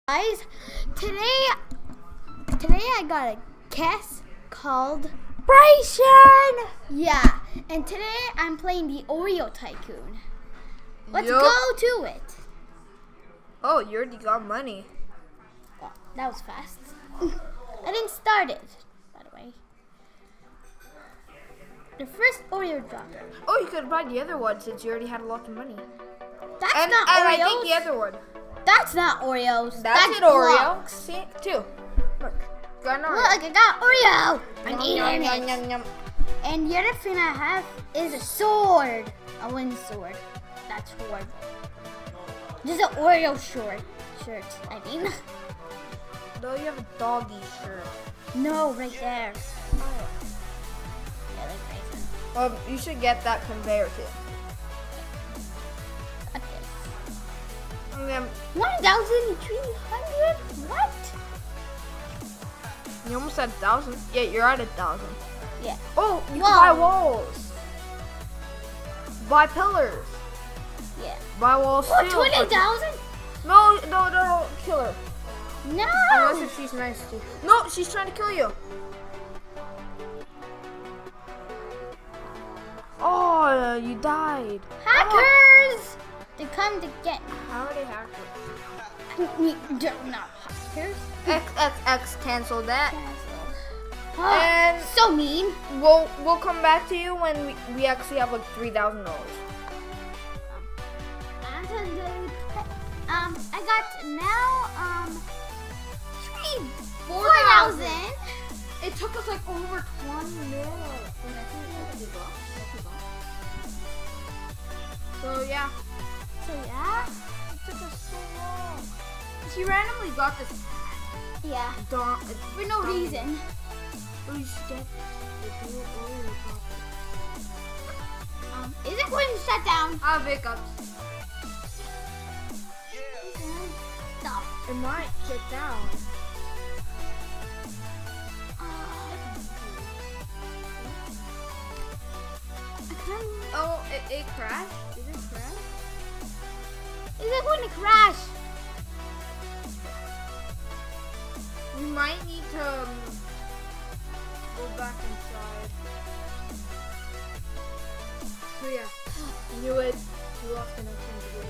Guys, today I got a guest called Bryson. Yeah, and today I'm playing the Oreo Tycoon. Let's go to it. Oh, you already got money. Well, that was fast. I didn't start it, by the way. The first Oreo drop. Oh, you could buy the other one since you already had a lot of money. That's And not Oreos. I think the other one. That's not Oreos. That's an Oreo. blocks. See, two. Look, got an Oreo. Look, I got Oreo. I'm Yum, eating yum, it. yum, yum. And the other thing I have is a sword. A wind sword. That's horrible. This is an Oreo shirt, I mean. No, you have a doggy shirt. No, right there. Yeah, like Bryson. You should get that conveyor too. Got this. 1,300? What? You almost had 1,000. Yeah, you're at 1,000. Yeah. Oh, you Whoa. can buy walls. Buy pillars. Yeah. Buy walls What, too. 20,000? No, kill her. No. Unless if she's nice to you. No, she's trying to kill you. Oh, you died. Hackers! They come to get me. How are they hackers? Not hackers. XXX cancel that. Oh, And so mean. we'll come back to you when we actually have like $3,000. I got now 4,000. It took us like over 20 minutes. So yeah. So yeah. It took us so long. She randomly got this. Yeah. For no reason. We should get the dual Oreo popper. Is it going to shut down? I have hiccups. Stop. It might shut down. Oh, it crashed? Did it crash? Is it going to crash? We might need to go back inside. So yeah, I knew it. We lost connection again.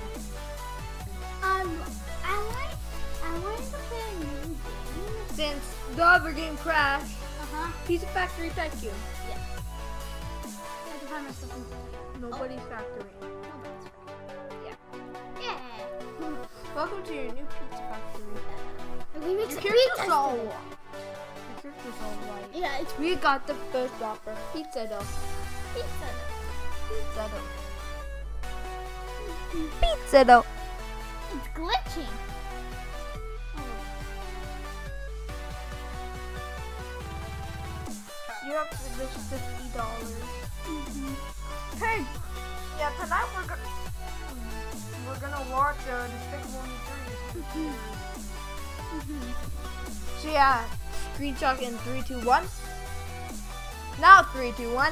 I wanted to play a new game. Since the other game crashed, Uh-huh. Pizza Factory Tycoon. Yeah. I have to find myself in. Nobody's factory. Yeah. Yeah. Welcome to your new Pizza Factory. We make Your some character's pizza. all white. Your character's all white. Yeah, it's We got the first dropper. Pizza dough. pizza. Pizza dough. Pizza dough. It's glitching. You have to this $50. Hey. Yeah, tonight we're gonna watch Despicable Me 3. So yeah, screenshot in 3, 2, 1. Now 3, 2, 1.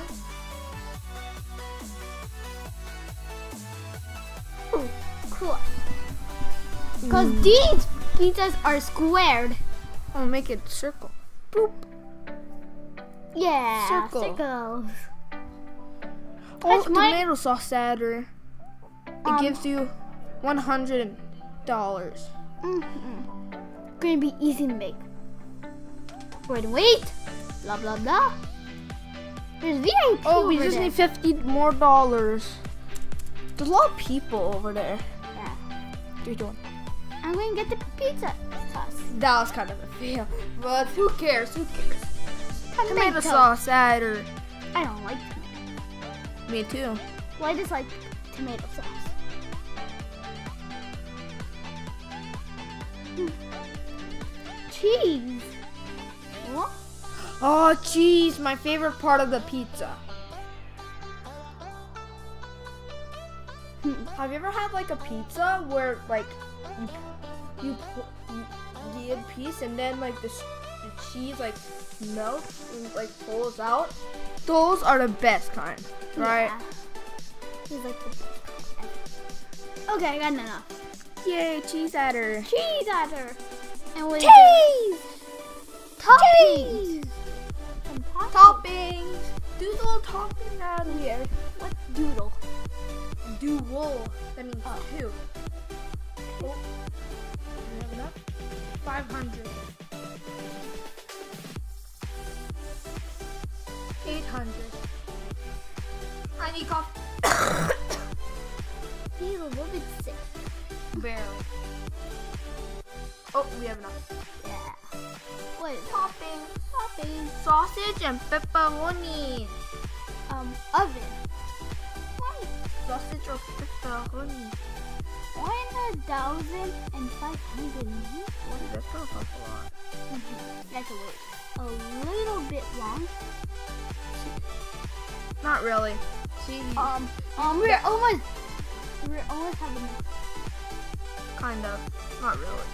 Ooh, cool. Because these pizzas are squared. I'll make it circle. Boop. Yeah. Circle. Circles. Oh, That's my- tomato sauce adder. It gives you $100. Gonna be easy to make. Wait. Blah blah blah. There's VIP. Oh, we over just there. need $50 more. There's a lot of people over there. Yeah. 3, 2, 1. I'm going to get the pizza sauce. That was kind of a fail, but who cares? Tomato sauce adder. I don't like tomato. Me too. Well, I just like tomato sauce. Cheese. What? Oh, cheese, my favorite part of the pizza. Have you ever had like a pizza where like you get a piece and then like the cheese like melts and like pulls out? Those are the best kind, right? Yeah. It's like the best. Okay, I got enough. Yay, cheese adder. Cheese adder. And what is Cheese! it? Toppings. Some Toppings! Doodle topping out here. What's doodle? Dual. That means two. Oh. We have enough? 500. 800. I need coffee. He's a little bit sick. Barely. Oh, we have enough. Yeah. What is Topping. topping? Sausage and pepperoni. Oven. Sausage or pepperoni. 1,500. That's gonna cost a lot. That's a little bit long. Not really. See, We're almost having enough. kind of. Not really.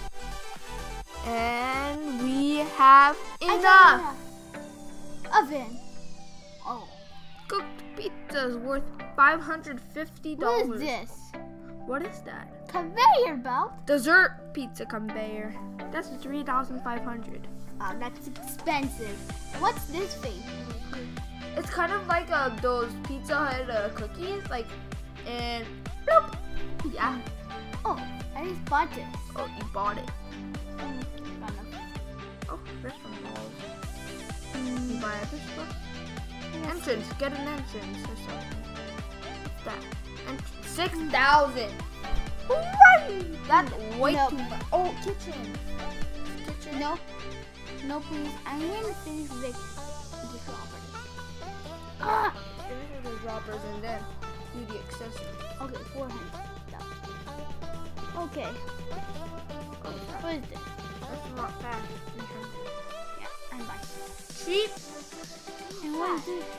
And we have I enough. got enough. Oven. Oh. Cooked pizza is worth $550. What is this? What is that? Conveyor belt. Dessert pizza conveyor. That's 3,500. That's expensive. What's this thing? It's kind of like those Pizza Hut cookies, like, and bloop. Yeah. Oh, I just bought this. Oh, you bought it. Got enough. Oh, restaurant walls. You buy a fish book? Entrance. Get an entrance or something. What's that? Entrance. 6,000. That's way Nope. too much. Oh, kitchen. Kitchen. No. No, please. I'm going to finish the property. Ah! Finish the droppers and then do the accessories. Okay, 400. Okay. What is this? That's not bad. 300. Yeah, I'm buying. Cheap. And what is this?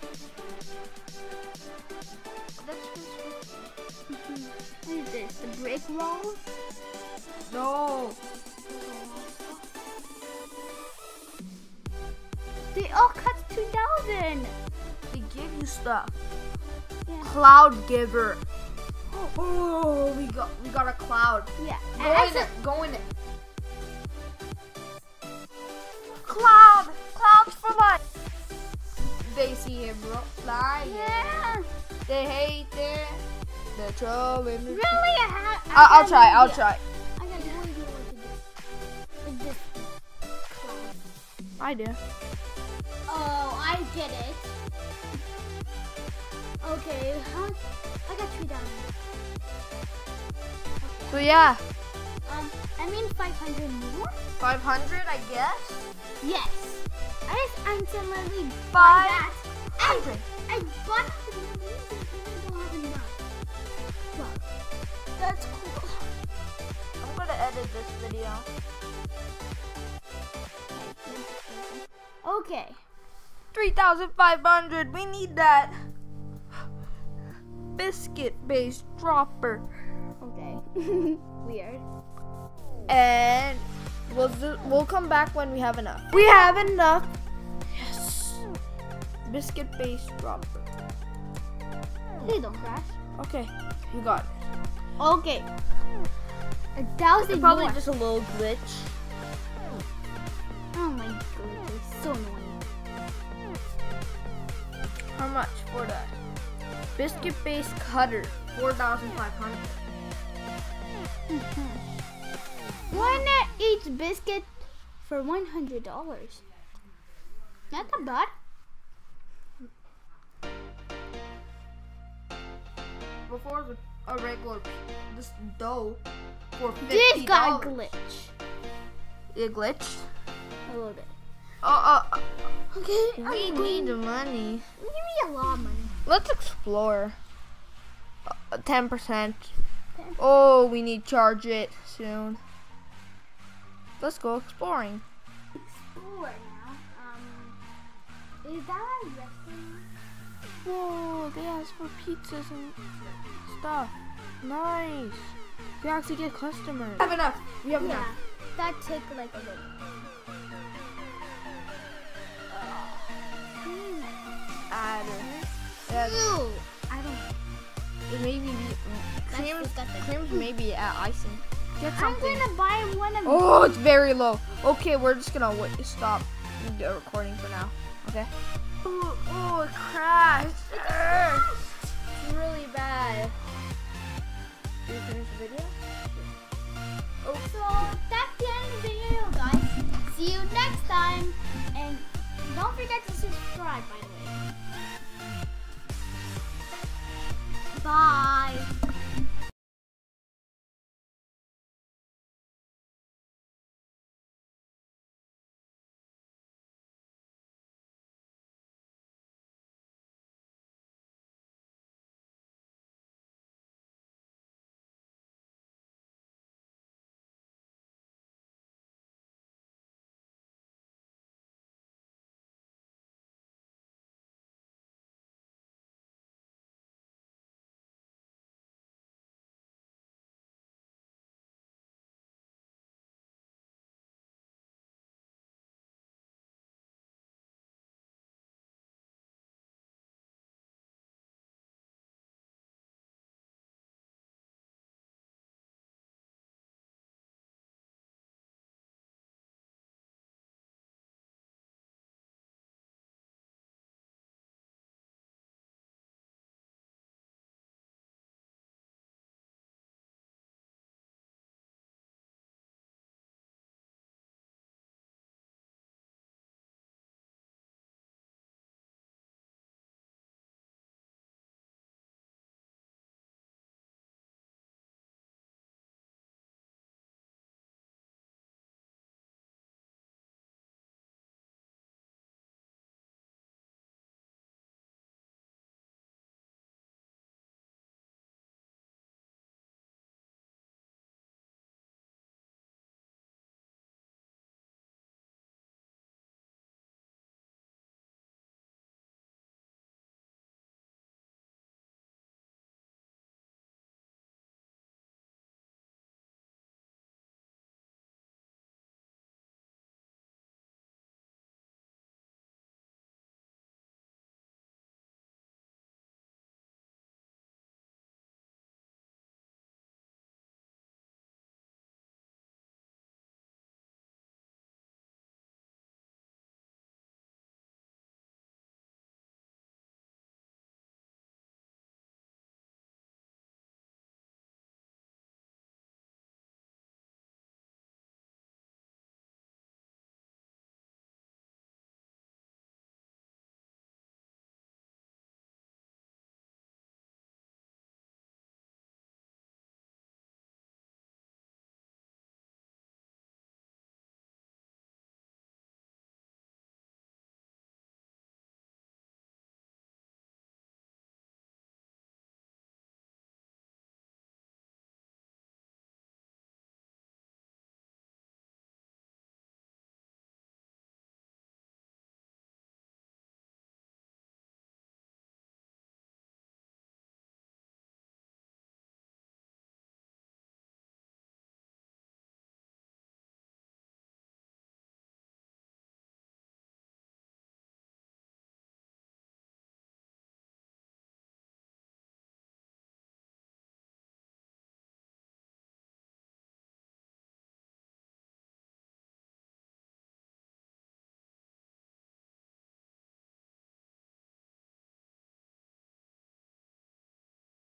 What is this? The brick roll? No. They all cost 2,000. They give you stuff. Yeah. Cloud giver. Oh, we got a cloud. Yeah. Go in it. Go in it. Cloud. Clouds for life. They see him flying. Yeah. They hate it. They're trolling. Really? I'll try. I'll try. I got no idea what to do. With this cloud. I do. Oh, I get it. Okay, I got 3,000. So yeah, I mean 500 more? 500, I guess. Yes. I just instantly buy Five that. hundred. I bought it because I don't have enough. Wow. That's cool. I'm gonna edit this video. Okay. 3,500. We need that. Biscuit-based dropper. Okay. Weird. And we'll come back when we have enough. We have enough. Yes. Biscuit-based dropper. Please don't crash. Okay, you got it. Okay. 1,000 Probably more. just a little glitch. Oh my god, it's so annoying. How much for that? Biscuit-based cutter, 4,500. One that eats biscuit for $100. Not that bad. Before a regular this dough for $50. This got glitch. It glitched. A little bit. Okay. We need the money. Give me a lot of money. Let's explore. 10%. Oh, we need to charge it soon. Let's go exploring. Explore now. Is that a restaurant? Whoa, they ask for pizzas and stuff. Nice. You actually get customers. We have enough. We have Yeah. enough. That took like a little. Yeah, Ew. I don't. it may be That's creams. disgusting. Creams may be icing. Get I'm something. gonna buy one of Oh, it's very low. Okay, we're just gonna stop the recording for now. Okay. Oh, it crashed. It's really bad. Did you finish the video? Oh. So that's the end of the video, guys. See you next time. And don't forget to subscribe, by the way. Bye.